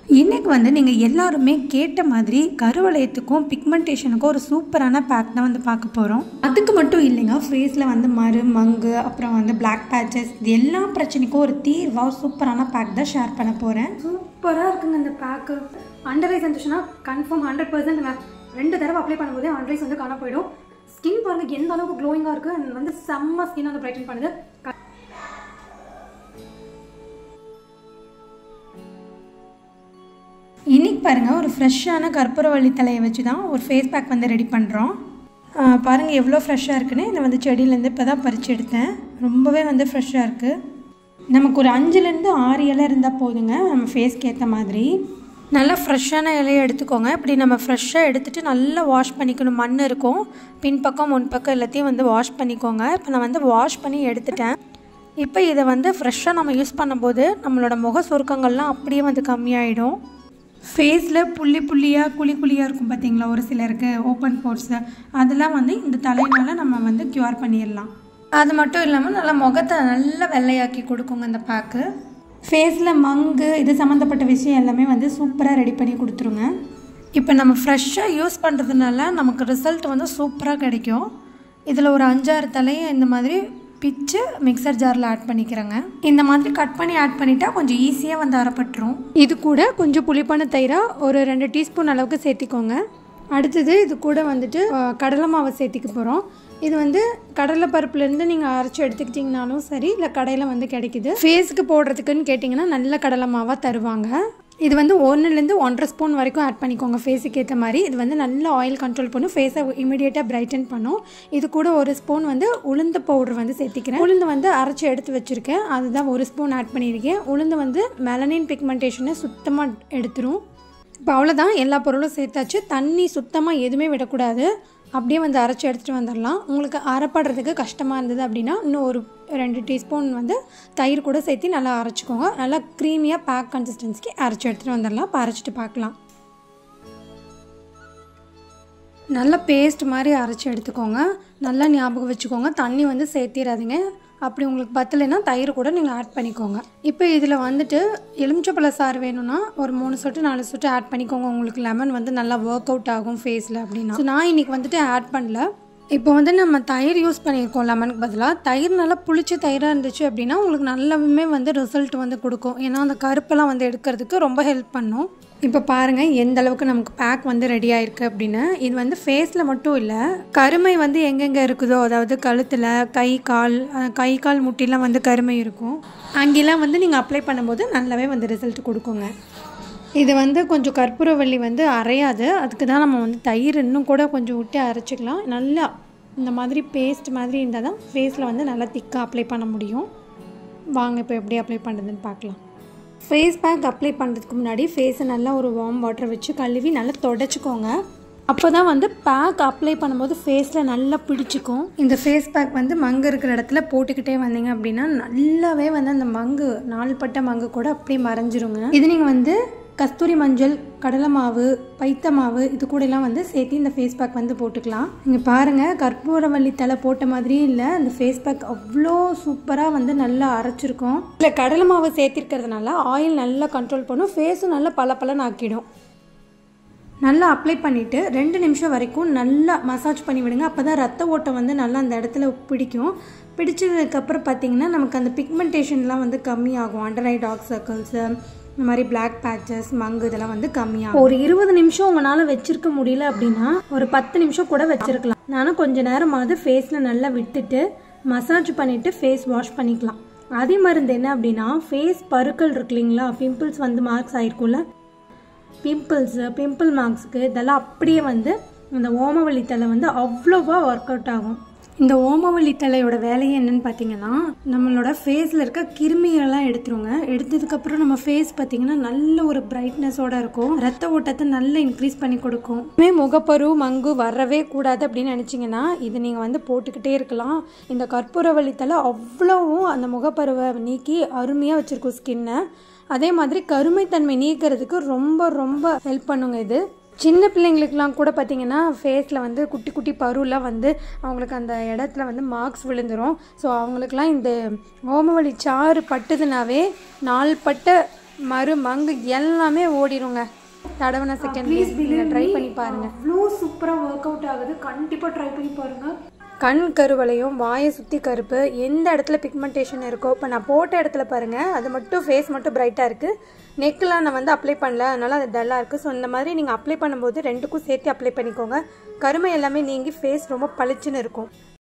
இன்றைக்கி வந்து நீங்கள் எல்லாருமே கேட்ட மாதிரி கருவளையத்துக்கும் பிக்மெண்டேஷனுக்கும் ஒரு சூப்பரான பேக் தான் வந்து பார்க்க போகிறோம். அதுக்கு மட்டும் இல்லைங்க, ஃபேஸில் வந்து மங்கு அப்புறம் வந்து பிளாக் பேச்சஸ் இது எல்லா பிரச்சனைக்கும் ஒரு தீர்வாக சூப்பரான பேக் தான் ஷேர் பண்ண போகிறேன். சூப்பராக இருக்குங்க இந்த பேக்கு. அண்டர் ஐஸ் வந்துச்சுன்னா கன்ஃபார்ம் 100%ங்க. 2 தடவை அப்ளை பண்ணும்போது அண்டர் ஐஸ் வந்து காண போயிடும். ஸ்கின் பாருங்கள் எந்த அளவுக்கு க்ளோயிங்காக இருக்குது அண்ட் வந்து செம்ம ஸ்கின் வந்து பிரைட்டன் பண்ணுது. இன்றைக்கி பாருங்கள், ஒரு ஃப்ரெஷ்ஷான கற்பூரவள்ளி தலையை வச்சு தான் ஒரு ஃபேஸ் பேக் வந்து ரெடி பண்ணுறோம். பாருங்கள் எவ்வளோ ஃப்ரெஷ்ஷாக இருக்குன்னு. இதை வந்து செடியிலேருந்து இப்போ தான் பறித்து எடுத்தேன். ரொம்பவே வந்து ஃப்ரெஷ்ஷாக இருக்குது. நமக்கு ஒரு 5லேருந்து 6 இலை இருந்தால் போதுங்க நம்ம ஃபேஸ்க்கு ஏற்ற மாதிரி. நல்லா ஃப்ரெஷ்ஷான இலையை எடுத்துக்கோங்க. இப்படி நம்ம ஃப்ரெஷ்ஷாக எடுத்துகிட்டு நல்லா வாஷ் பண்ணிக்கணும். மண் இருக்கும் பின்பக்கம் முன்பக்கம் எல்லாத்தையும் வந்து வாஷ் பண்ணிக்கோங்க. இப்போ நான் வந்து வாஷ் பண்ணி எடுத்துட்டேன். இப்போ இதை வந்து ஃப்ரெஷ்ஷாக நம்ம யூஸ் பண்ணும்போது நம்மளோட முக சுருக்கங்கள்லாம் அப்படியே வந்து கம்மியாயிடும். ஃபேஸில் புள்ளியாக குழியாக இருக்கும் பார்த்தீங்களா, ஒரு சிலருக்கு ஓப்பன் போர்ஸு, அதெல்லாம் வந்து இந்த தலையினால் நம்ம வந்து க்யூர் பண்ணிடலாம். அது மட்டும் இல்லாமல் நல்லா முகத்தை நல்லா வெள்ளையாக்கி கொடுக்குங்க இந்த பேக்கு. ஃபேஸில் மங்கு இது சம்மந்தப்பட்ட விஷயம் எல்லாமே வந்து சூப்பராக ரெடி பண்ணி கொடுத்துருங்க. இப்போ நம்ம ஃப்ரெஷ்ஷாக யூஸ் பண்ணுறதுனால நமக்கு ரிசல்ட் வந்து சூப்பராக கிடைக்கும். இதில் ஒரு 5-6 தலையை இந்த மாதிரி பிச்சு மிக்சர் ஜாரில் ஆட் பண்ணிக்கிறேங்க. இந்த மாதிரி கட் பண்ணி ஆட் பண்ணிட்டா கொஞ்சம் ஈஸியாக வந்து அரைப்பட்டுரும். இது கூட கொஞ்சம் புளிப்பான தயிராக ஒரு 2 டீஸ்பூன் அளவுக்கு சேர்த்திக்கோங்க. அடுத்தது இது கூட வந்துட்டு கடலை மாவை சேர்த்திக்க போகிறோம். இது வந்து கடலை பருப்புலேருந்து நீங்கள் அரைச்சி எடுத்துக்கிட்டிங்கனாலும் சரி, இல்லை கடையில் வந்து கிடைக்குது. ஃபேஸுக்கு போடுறதுக்குன்னு கேட்டிங்கன்னா நல்ல கடலை மாவாக தருவாங்க. இது வந்து 1லேருந்து 1.5 ஸ்பூன் வரைக்கும் ஆட் பண்ணிக்கோங்க ஃபேஸுக்கு ஏற்ற மாதிரி. இது வந்து நல்ல ஆயில் கண்ட்ரோல் பண்ணும், ஃபேஸை இமீடியட்டாக பிரைட்டன் பண்ணும். இது கூட 1 ஸ்பூன் வந்து உளுந்து பவுடர் வந்து சேர்த்திக்கிறேன். உளுந்து வந்து அரைச்சி எடுத்து வச்சுருக்கேன், அதுதான் 1 ஸ்பூன் ஆட் பண்ணியிருக்கேன். உளுந்து வந்து மெலனின் பிக்மெண்டேஷனை சுத்தமாக எடுத்துரும். இப்போ அவ்வளோதான், எல்லா பொருளும் சேர்த்தாச்சு. தண்ணி சுத்தமாக எதுவுமே விடக்கூடாது. அப்படியே வந்து அரைச்சி எடுத்துகிட்டு வந்துடலாம். உங்களுக்கு அரைப்படுறதுக்கு கஷ்டமாக இருந்தது அப்படின்னா இன்னும் ஒரு 2 டீஸ்பூன் வந்து தயிர் கூட சேர்த்து நல்லா அரைச்சிக்கோங்க. நல்லா க்ரீமியாக பேக் கன்சிஸ்டன்சிக்கு அரைச்சி எடுத்துகிட்டு வந்துடலாம். இப்போ அரைச்சிட்டு பார்க்கலாம். நல்லா பேஸ்ட் மாதிரி அரைச்சி எடுத்துக்கோங்க. நல்லா ஞாபகம் வச்சுக்கோங்க, தண்ணி வந்து சேர்த்திடாதீங்க. அப்படி உங்களுக்கு பத்தலைன்னா தயிர் கூட நீங்கள் ஆட் பண்ணிக்கோங்க. இப்போ இதில் வந்துட்டு எலுமிச்சப்பழ சாறு வேணும்னா ஒரு 3 சொட்டு 4 சொட்டு ஆட் பண்ணிக்கோங்க. உங்களுக்கு லெமன் வந்து நல்லா ஒர்க் அவுட் ஆகும் ஃபேஸில் அப்படின்னா. ஸோ நான் இன்றைக்கி வந்துட்டு ஆட் பண்ணல. இப்போ வந்து நம்ம தயிர் யூஸ் பண்ணியிருக்கோம் லெமனுக்கு பதிலாக. தயிர் நல்லா புளிச்ச தயிராக இருந்துச்சு அப்படின்னா உங்களுக்கு நல்லாவே வந்து ரிசல்ட் வந்து கொடுக்கும். ஏன்னா அந்த கருப்பெல்லாம் வந்து எடுக்கிறதுக்கு ரொம்ப ஹெல்ப் பண்ணும். இப்போ பாருங்கள் எந்த அளவுக்கு நமக்கு பேக் வந்து ரெடி ஆகிருக்கு அப்படின்னு. இது வந்து ஃபேஸில் மட்டும் இல்லை, கருமை வந்து எங்கெங்கே இருக்குதோ, அதாவது கழுத்தில் கை கால் முட்டிலாம் வந்து கருமை இருக்கும், அங்கெல்லாம் வந்து நீங்கள் அப்ளை பண்ணும்போது நல்லாவே வந்து ரிசல்ட் கொடுக்குங்க. இது வந்து கொஞ்சம் கற்பூரவள்ளி வந்து அரையாது, அதுக்கு தான் நம்ம வந்து தயிர் இன்னும் கூட கொஞ்சம் விட்டு அரைச்சிக்கலாம். நல்லா இந்த மாதிரி பேஸ்ட் மாதிரி இருந்தால் தான் ஃபேஸில் வந்து நல்லா திக்காக அப்ளை பண்ண முடியும். வாங்க இப்போ எப்படி அப்ளை பண்ணுறதுன்னு பார்க்கலாம். ஃபேஸ் பேக் அப்ளை பண்ணுறதுக்கு முன்னாடி ஃபேஸை நல்லா ஒரு வார்ம் வாட்டர் வச்சு கழுவி நல்லா தொடச்சிக்கோங்க. அப்போ தான் வந்து பேக் அப்ளை பண்ணும்போது ஃபேஸில் நல்லா பிடிச்சிக்கும். இந்த ஃபேஸ் பேக் வந்து மங்கு இருக்கிற இடத்துல போட்டுக்கிட்டே வந்தீங்க அப்படின்னா நல்லாவே வந்து அந்த மங்கு நாள்பட்ட மங்கு கூட அப்படியே மறைஞ்சிருங்க. இது நீங்கள் வந்து கஸ்தூரி மஞ்சள், கடலை மாவு, பைத்த மாவு இது கூடலாம் வந்து சேர்த்து இந்த ஃபேஸ் பேக் வந்து போட்டுக்கலாம். இங்கே பாருங்கள், கற்பூரவள்ளி தலை போட்ட மாதிரியே இல்லை, அந்த ஃபேஸ் பேக் அவ்வளோ சூப்பராக வந்து நல்லா அரைச்சிருக்கும். இல்லை கடலை மாவு சேர்த்திருக்கிறதுனால ஆயில் நல்லா கண்ட்ரோல் பண்ணும், ஃபேஸும் நல்லா பளபளன்னு ஆக்கிடும். நல்லா அப்ளை பண்ணிவிட்டு 2 நிமிஷம் வரைக்கும் நல்லா மசாஜ் பண்ணி விடுங்க. அப்போ தான் ரத்த ஓட்டம் வந்து நல்லா அந்த இடத்துல பிடிக்கும். பிடிச்சதுக்கப்புறம் பார்த்திங்கன்னா நமக்கு அந்த பிக்மெண்டேஷன்லாம் வந்து கம்மியாகும். அண்டர் ஐ டார்க் சர்க்கிள்ஸு, இந்த மாதிரி பிளாக் பேச்சஸ், மங்கு இதெல்லாம் வந்து கம்மியாகும். ஒரு 20 நிமிஷம் உங்களால் வச்சுருக்க முடியல அப்படின்னா ஒரு 10 நிமிஷம் கூட வச்சுருக்கலாம். நானும் கொஞ்சம் நேரமாவது ஃபேஸில் நல்லா விட்டுட்டு மசாஜ் பண்ணிவிட்டு ஃபேஸ் வாஷ் பண்ணிக்கலாம். அதே மருந்து என்ன அப்படின்னா, ஃபேஸ் பருக்கள் இருக்கு இல்லைங்களா, பிம்பிள்ஸ் வந்து மார்க்ஸ் ஆகிருக்கும்ல, பிம்பிள் மார்க்ஸுக்கு இதெல்லாம் அப்படியே வந்து இந்த ஓமவல்லி தலை வந்து அவ்வளோவா ஒர்க் அவுட் ஆகும். இந்த ஓமவல்லி தலையோட வேலையை என்னென்னு பார்த்தீங்கன்னா, நம்மளோட ஃபேஸில் இருக்க கிருமிகள்லாம் எடுத்துருங்க. எடுத்ததுக்கப்புறம் நம்ம ஃபேஸ் பார்த்திங்கன்னா நல்ல ஒரு பிரைட்னஸோடு இருக்கும், ரத்த ஓட்டத்தை நல்லா இன்க்ரீஸ் பண்ணி கொடுக்கும். முகப்பரு மங்கு வரவே கூடாது அப்படின்னு நினச்சிங்கன்னா இது நீங்கள் வந்து போட்டுக்கிட்டே இருக்கலாம். இந்த கற்பூரவள்ளி தலை அவ்வளோவும் அந்த முகப்பருவை நீக்கி அருமையாக வச்சுருக்கும் ஸ்கின்னை. அதே மாதிரி கருமைத்தன்மை நீக்கிறதுக்கு ரொம்ப ரொம்ப ஹெல்ப் பண்ணுங்க இது. சின்ன பிள்ளைங்களுக்குலாம் கூட பார்த்திங்கன்னா ஃபேஸில் வந்து குட்டி குட்டி பருலாம் வந்து அவங்களுக்கு அந்த இடத்துல வந்து மார்க்ஸ் விழுந்துடும். ஸோ அவங்களுக்குலாம் இந்த ஓமவல்லி சாறு பட்டுதுனாவே நாள்பட்ட மங்கு எல்லாமே ஓடிடுங்க தடவின செகண்ட்லேயே. நீங்கள் ட்ரை பண்ணி பாருங்கள். அவ்வளோ சூப்பராக ஒர்க் அவுட் ஆகுது. கண்டிப்பாக ட்ரை பண்ணி பாருங்கள். கண் கருவளையும் வாயை சுற்றி கருப்பு எந்த இடத்துல பிக்மெண்டேஷன் இருக்கோ இப்போ நான் போட்ட இடத்துல பாருங்கள் அது மட்டும் ஃபேஸ் மட்டும் பிரைட்டாக இருக்குது. நெக்கெலாம் நான் வந்து அப்ளை பண்ணல, அதனால் அது டல்லாக இருக்குது. ஸோ இந்த மாதிரி நீங்கள் அப்ளை பண்ணும்போது ரெண்டுக்கும் சேர்த்து அப்ளை பண்ணிக்கோங்க. கருமை எல்லாமே நீங்கி ஃபேஸ் ரொம்ப பளிச்சுன்னு இருக்கும்.